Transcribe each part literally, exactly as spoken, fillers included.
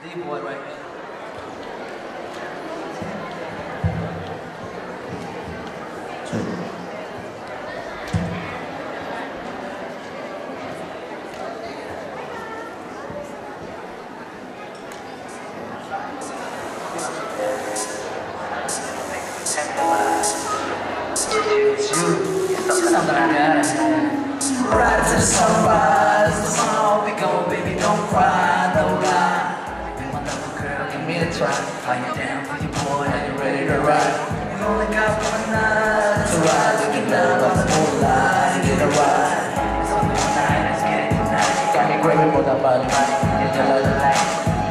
D-boy right here. It's you. It's something I got. Right to the sunrise. Tomorrow we go, baby, don't cry, no lie. Be my little girl, give me a try. Are you down for your boy? Are you ready to ride? We only got one night to ride. We get down by the moonlight and get a ride. It's only one night, let's get it tonight. Got me craving for that body, right? Get your light.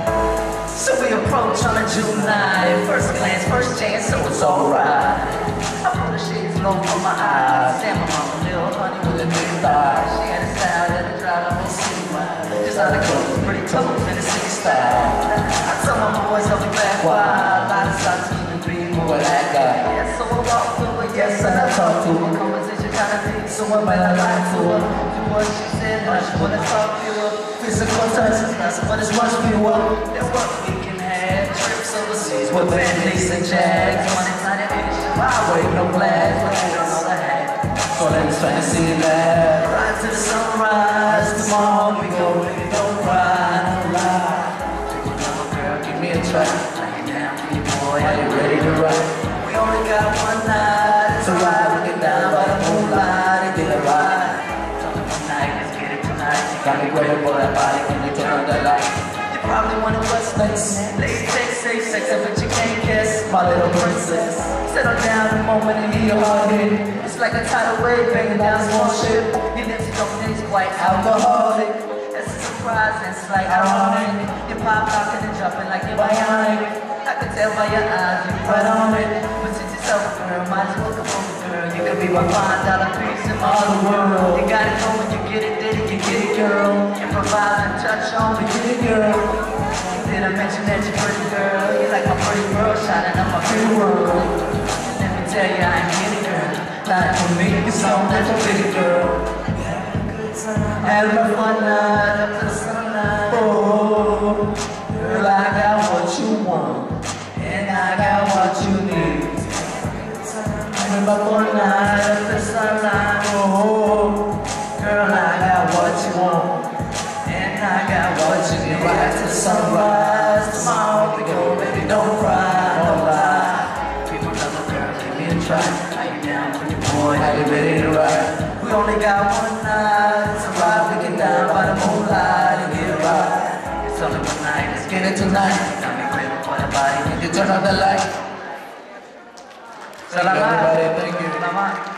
So we approach on a June ninth. First glance, first chance, so it's alright. I pull the shades low from my eyes. Damn, my mama, little honey with a big thigh. She had a style that'll drive the whole city wild. Just out of clothes, pretty clothes in the city style. I tell my boys I'll be back wild. I decide to even be more that guy. Yeah, so I walk through her, yes, and I talk to her. Conversation kind of deep, so I might not lie to her. Do what she said, but she wanna talk to her. Physical touch is not so much much fewer than what we can have. Trips overseas with Bentleys and Jags. Money tiny issue, I wait no glass, but they don't know the hat. So let us fancy that. Right to the sunrise, tomorrow we go, baby, don't cry, no lie. Take another girl, give me a try. Are you down for your boy? Are you ready to ride? We only got one night to ride. We get down by the moonlight and get a ride. It's only one night, let's get it tonight. Got me waiting for that body when you turn on the light. You probably wonder what's next. Latex, safe sex, but you can't kiss my little princess. Settle down the moment and hear your heart hit. It's like a tidal wave banging down a small ship. Your lips don't taste quite alcoholic. That's a surprise and it's like ironic. You pop locking and jumping like you're bionic. I can tell by your eyes you're right on it. But since you're self girl, might as well come over, girl. You could be my five dollar piece in all the world. You got it going, you get it, did it, you get it, girl. Improvise and touch on, you get it, girl. Did I mention that you're pretty, girl? You're like my pretty girl, shining up my pretty world. Let me tell you, I ain't kidding, girl. Not for me, it's on that you're pretty, girl. Had a fun night up to the sunlight. Oh, girl, I got what you want, and I got what you need. Had a fun night up to the sunlight. Oh, girl, I got what you want, and I got what you need. Right to the sunrise, tomorrow we go, baby, don't cry, don't lie. People love a girl, give me a try. Are you down for your boy? Are you ready to ride? We only got one night to ride. We get down by the moonlight and get a ride. It's only one night, let's get it tonight. Got me craving for the body, can you turn on the light? Salamat. Thank you. Salamat.